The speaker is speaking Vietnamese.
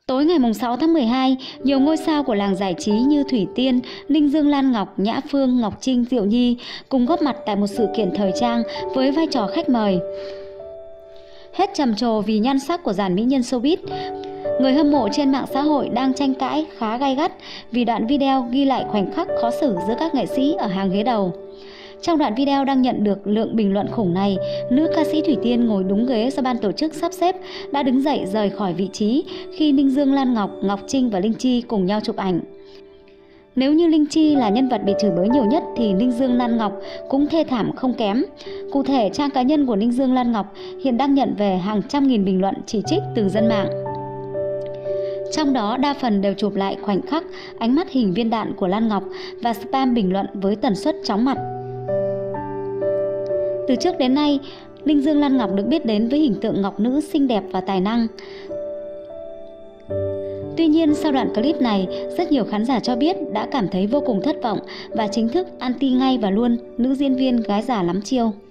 Tối ngày 6 tháng 12, nhiều ngôi sao của làng giải trí như Thủy Tiên, Ninh Dương Lan Ngọc, Nhã Phương, Ngọc Trinh, Diệu Nhi cùng góp mặt tại một sự kiện thời trang với vai trò khách mời. Hết trầm trồ vì nhan sắc của dàn mỹ nhân showbiz, người hâm mộ trên mạng xã hội đang tranh cãi khá gay gắt vì đoạn video ghi lại khoảnh khắc khó xử giữa các nghệ sĩ ở hàng ghế đầu. Trong đoạn video đang nhận được lượng bình luận khủng này, nữ ca sĩ Thủy Tiên ngồi đúng ghế do ban tổ chức sắp xếp đã đứng dậy rời khỏi vị trí khi Ninh Dương Lan Ngọc, Ngọc Trinh và Linh Chi cùng nhau chụp ảnh. Nếu như Linh Chi là nhân vật bị chửi bới nhiều nhất thì Ninh Dương Lan Ngọc cũng thê thảm không kém. Cụ thể, trang cá nhân của Ninh Dương Lan Ngọc hiện đang nhận về hàng trăm nghìn bình luận chỉ trích từ dân mạng. Trong đó đa phần đều chụp lại khoảnh khắc ánh mắt hình viên đạn của Lan Ngọc và spam bình luận với tần suất chóng mặt. Từ trước đến nay, Ninh Dương Lan Ngọc được biết đến với hình tượng ngọc nữ xinh đẹp và tài năng. Tuy nhiên, sau đoạn clip này, rất nhiều khán giả cho biết đã cảm thấy vô cùng thất vọng và chính thức anti ngay và luôn nữ diễn viên gái già lắm chiêu.